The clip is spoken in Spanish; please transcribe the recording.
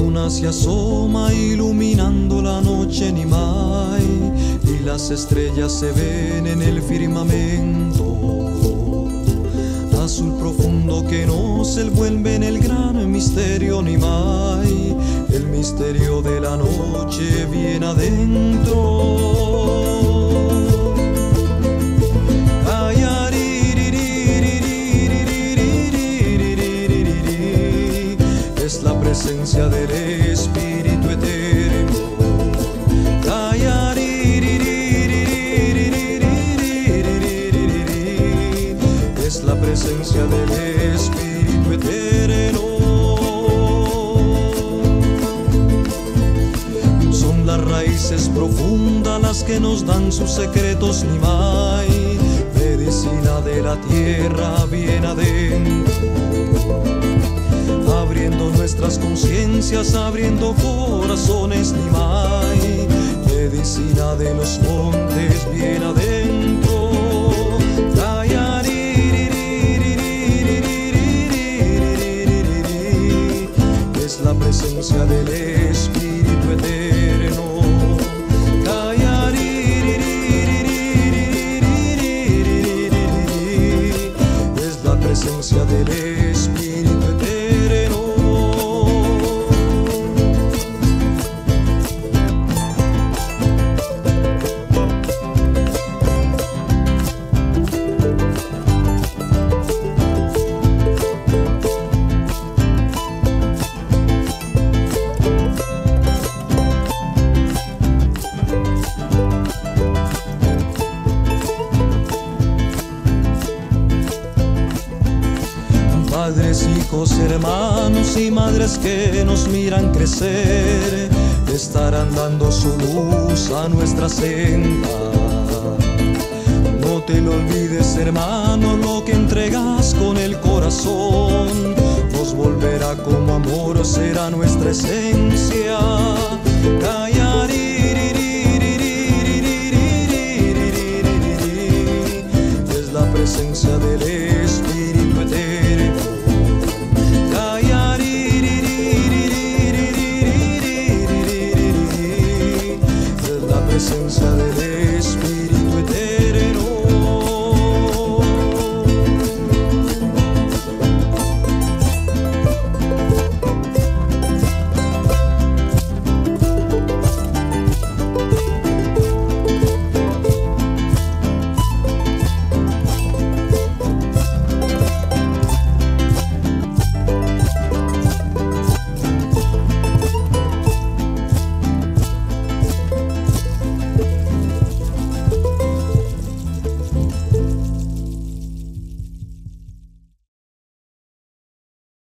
luna se asoma iluminando la noche Nimay, y las estrellas se ven en el firmamento azul profundo que nos envuelve en el gran misterio Nimay, el misterio de la noche bien adentro. Es la presencia del Espíritu Eterno. Es la presencia del Espíritu Eterno. Son las raíces profundas las que nos dan sus secretos Nimay, medicina de la tierra bien adentro, abriendo nuestras conciencias, abriendo corazones Nimay, medicina de los montes bien adentro. Es la presencia del Espíritu Eterno. Es la presencia del Espíritu Eterno. Padres, hijos, hermanos y madres que nos miran crecer, estarán dando su luz a nuestra senda. No te lo olvides, hermano, lo que entregas con el corazón nos volverá como amor, será nuestra esencia.